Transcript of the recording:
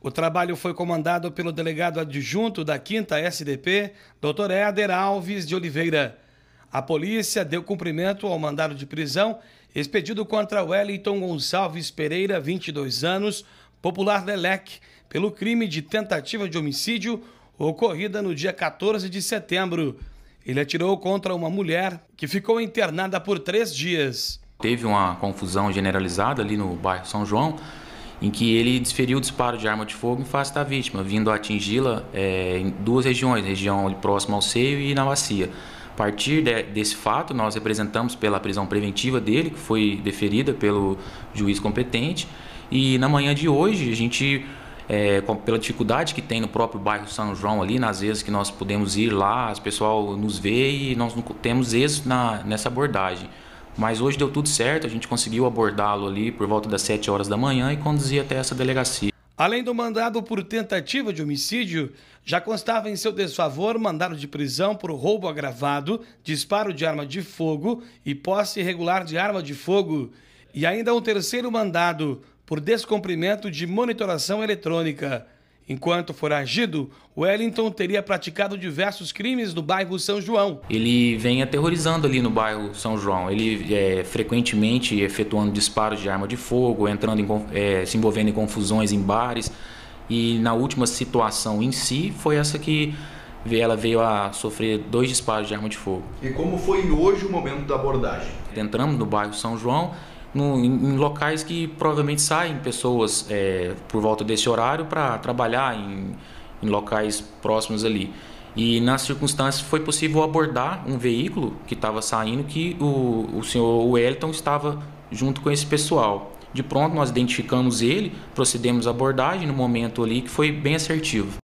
O trabalho foi comandado pelo delegado adjunto da 5ª SDP, Dr. Éder Alves de Oliveira. A polícia deu cumprimento ao mandado de prisão expedido contra Wellington Gonçalves Pereira, 22 anos, popular Leleque, pelo crime de tentativa de homicídio ocorrida no dia 14 de setembro. Ele atirou contra uma mulher que ficou internada por 3 dias. Teve uma confusão generalizada ali no bairro São João, em que ele desferiu o disparo de arma de fogo em face da vítima, vindo a atingi-la em 2 regiões, região próxima ao seio e na bacia. A partir desse fato, nós representamos pela prisão preventiva dele, que foi deferida pelo juiz competente, e na manhã de hoje, a gente, pela dificuldade que tem no próprio bairro São João ali, nas vezes que nós podemos ir lá, o pessoal nos vê e nós não temos êxito nessa abordagem. Mas hoje deu tudo certo, a gente conseguiu abordá-lo ali por volta das 7 horas da manhã e conduzir até essa delegacia. Além do mandado por tentativa de homicídio, já constava em seu desfavor mandado de prisão por roubo agravado, disparo de arma de fogo e posse irregular de arma de fogo. E ainda um terceiro mandado por descumprimento de monitoração eletrônica. Enquanto foragido, Wellington teria praticado diversos crimes no bairro São João. Ele vem aterrorizando ali no bairro São João. Ele frequentemente efetuando disparos de arma de fogo, se envolvendo em confusões em bares. E na última situação em si, foi essa que ela veio a sofrer 2 disparos de arma de fogo. E como foi hoje o momento da abordagem? Entramos no bairro São João, em locais que provavelmente saem pessoas por volta desse horário para trabalhar em locais próximos ali. E nas circunstâncias foi possível abordar um veículo que estava saindo, que o senhor Wellington estava junto com esse pessoal. De pronto nós identificamos ele, procedemos à abordagem no momento ali que foi bem assertivo.